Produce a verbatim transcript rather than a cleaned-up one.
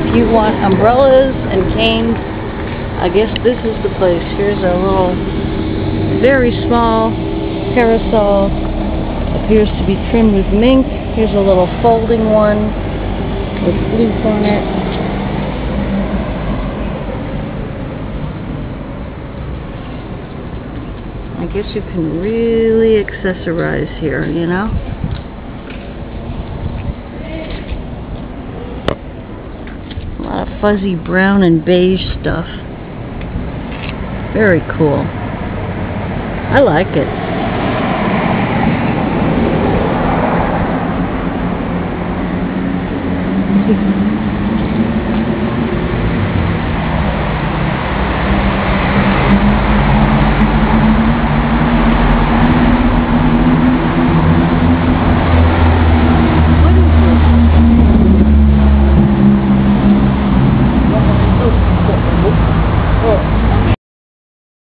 if you want umbrellas and canes, I guess this is the place. Here's a little, very small parasol. Appears to be trimmed with mink. Here's a little folding one with leaf on it. I guess you can really accessorize here, you know? A lot of fuzzy brown and beige stuff. Very cool. I like it.